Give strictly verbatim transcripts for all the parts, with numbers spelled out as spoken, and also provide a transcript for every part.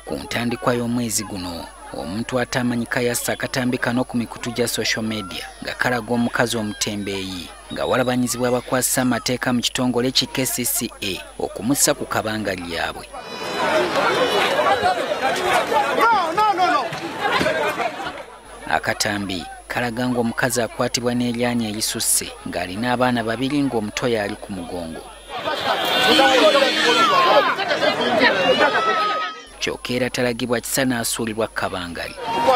Ku ntandikwa y'omwezi guno omuntu atamanyika yassa akatambi kano ku mikutu gya social media nga kalaga omukazi omutembeeyi nga walabanyizibwa abakwasiisa amateeka mu kitongole ki K C C A okumussa ku kabanga lyabwe. Akatambi kalaga ng'omukazi akwatibwa n'eryanya erisusse ng'alina abaana babiri ng'omuto yali ku mugongo. Kyokka era talagibwa kisa n'asuulibwa kabangali.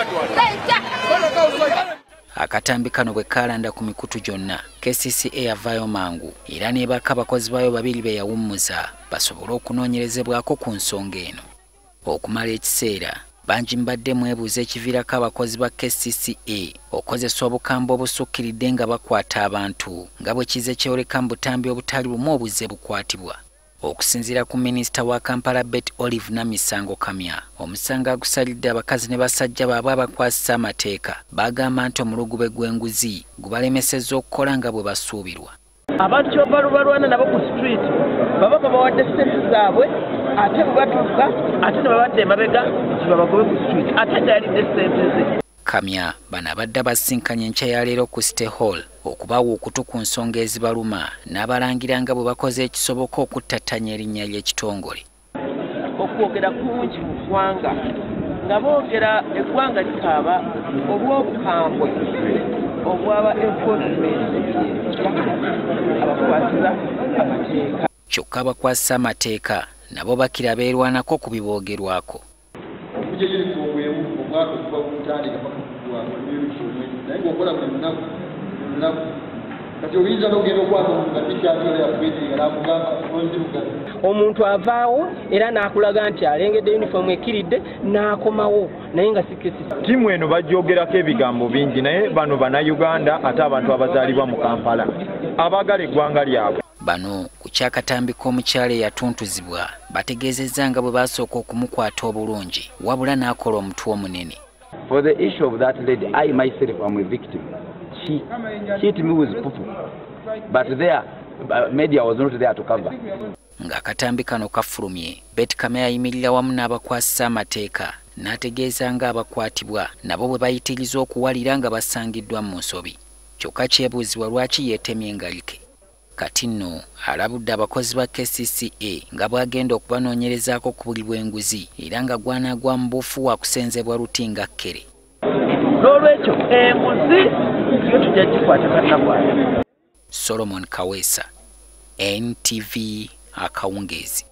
Akatambi kano bwe kaalanda ku mikutu gyonna, K C C A yavaayo mangu era n'ebaka abakozi baayo babiri be yawummuza basobole okunoonyerezebwako ku nsonga eno. Okumala ekiseera, bangi mbadde mwebuuza ekiviirako abakozi ba K C C A okozesa obukambwe obusukkiridde nga bakwata abantu nga bwe kize kyoleka mu butambi obutali bumu obuzze bukwatibwa. Okusinziira ku Minisita wa Kampala Beti Namisango Kamya, omusango agusalidde abakazi ne basajja baabwe abakwasiisa amateeka bagamba nti omulugube gw'enguzi gubalemesezza okukola nga bwe basuubirwa. Abantu kyobalwana nabo ku street baba babawadde ssente zaabwe ate bwe batuuka ate ne babadde emabega babagobe ku street ate tayalidde ssente ze. Kamya bano abadde abasinkanye enkya ya leero ku City Hall okubawa okutu ku nsonga ezibaluma n'abalangira nga bwe bakoze ekisoboka okuttattanya erinnya ly'ekitongole. Okwogera kungi mu ggwanga nga boogera eggwanga likaaba olw'obukambwe obwaba enforcement abakwasiza amateeka. Kyokka abakwasiisa amateeka nabo bakira beerwanako ku biboogerwako. Omuntu avaawo era n'akulaga nti alengedde uniform ekiridde n'akomawo naye nga si kesisi. Timu eno bajjogerako ebigambo bingi naye bano bannayuganda ate abantu abazaalibwa mu Kampala abaagala eggwanga lyabwe. Bano ku kyakatambi k'omukyala eyatuntuzibwa bategeezezza nga bwe basooka okumukwata obulungi wabula n'akola omutwe omunene. For the issue of that lady, I myself am a victim. She hit me with pupu, but there, media was not there to cover. Nga akatambi kano kafulumye, Beti Kamya yayimirira wamu n'abakwasiisa amateeka n'ategeeza nga abakwatibwa nabo bwe bayitiriza okuwalira nga basangiddwa mu nsobi. Kyokka kyebuuzibwa lwaki yeetemye engalike. Kati nno alabudde abakozi ba K C C A nga bwagenda okubanoonyerezaako ku buli bw'enguzi era nga gwanaagwa mu buufu wa kusenzebwa luti nga kkere. N'olwekyo enguzi yo tujja gikwata kannakwata. Solomon Kaweesa, N T V Akawungeezi.